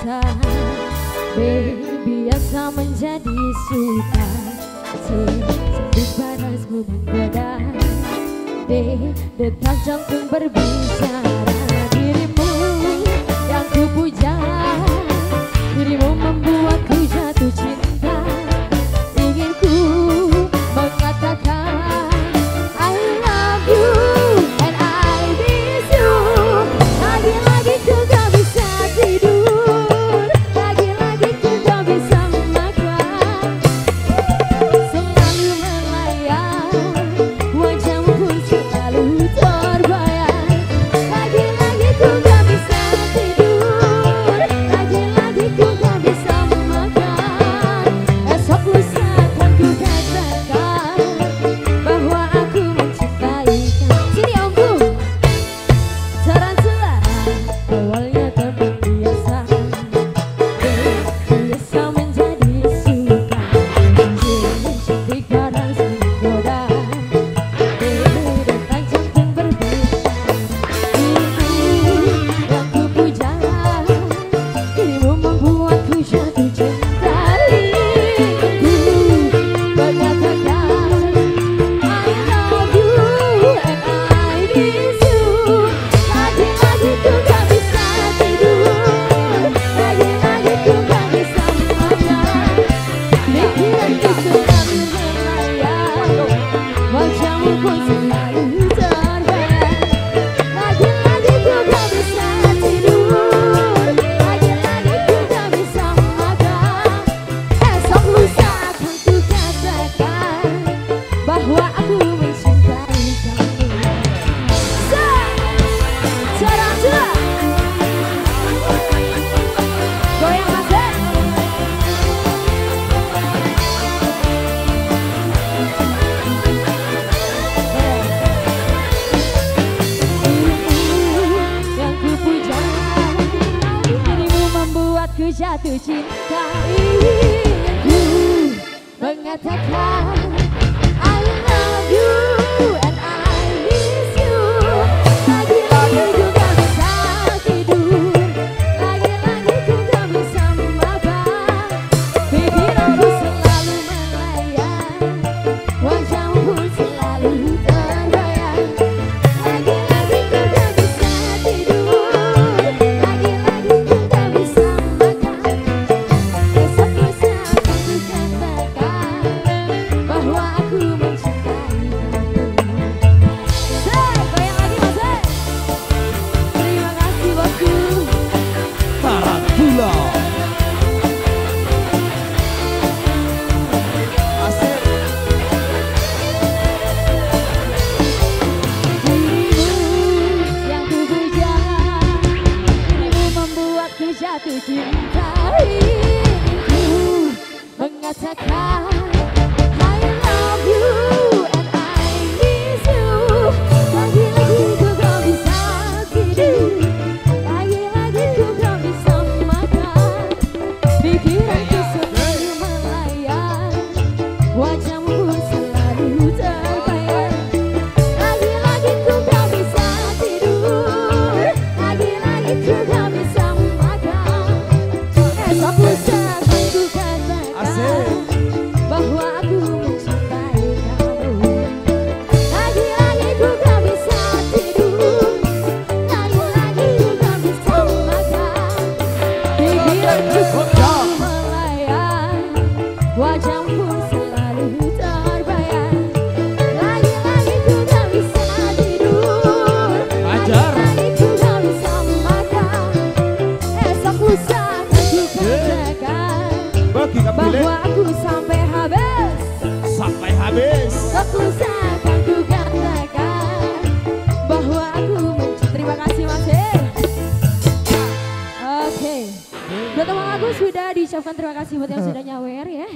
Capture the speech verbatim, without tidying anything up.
cinta. Baby biasa menjadi suka, sedih parasmu menggoda. Detak jantung berbicara, dirimu yang ku puja, dirimu membuatku jatuh cinta. Ingin ku mengatakan I love you and I miss you. Lagi-lagi ku gak bisa tidur, lagi-lagi ku gak bisa makan. Selalu melayang, wajahmu pun selalu terbayang. Lagi-lagi ku gak bisa tidur, lagi-lagi ku gak bisa makan. Esok lusa akan ku katakan bahwa aku mencintai kamu. Sini omku, tarantula. Awalnya teman biasa, biasa menjadi suka. Cantik paras menggoda, detak jantung berbicara. Dirimu yang ku puja, dirimu membuatku jatuh cinta. Ingin ku mengatakan I love you and I miss you. Lagi-lagi ku gak bisa tidur, lagi-lagi ku gak bisa makan. Pikiranku selalu melayang, wajahmu pun selalu terbayang. Lagi-lagi ku gak bisa tidur, lagi-lagi ku gak bisa makan. Esok lusa akan ku katakan bahwa aku mencintai kamu. Tarantula, goyang masuk. Dirimu yang ku puja, dirimu membuatku jatuh cinta. Ingin ku mengatakan I love you and I miss you. Lagi-lagi ku gak bisa tidur, lagi-lagi ku gak bisa makan. Pikiranku selalu melayang, wajahmu pun selalu terbayang. Lagi-lagi ku gak bisa tidur, lagi-lagi ku gak bisa makan. Esok lusa akan ku katakan bahwa aku mencintai kamu. Say, goyang lagi Mas. Terima kasih bosku. Tarantula. Asik. Dirimu yang ku puja, dirimu membuatku jatuh cinta. Ingin ku mengatakan I love you and I miss you. Lagi-lagi ku gak bisa tidur, lagi-lagi ku gak bisa makan. Pikiranku selalu melayang, wajahmu pun selalu terbayang. Lagi-lagi ku gak bisa tidur, lagi-lagi ku gak bisa makan. Esok lusa akan ku katakan Asik. bahwa aku mencintai kamu. Lagi-lagi ku gak bisa tidur, lagi-lagi ku gak bisa makan. Pikiranku selalu melayang, wajahmu pun selalu terbayang. Lagi-lagi ku gak bisa tidur, Ajar. lagi-lagi ku gak bisa makan. Esok lusa akan ku katakan Bagi kamu bahwa aku sampai habis. sampai habis. Esok lusa akan ku katakan bahwa aku mencintai. Terima kasih Mas. Oke, buat teman aku sudah diucapkan terima kasih buat yang sudah nyawer ya.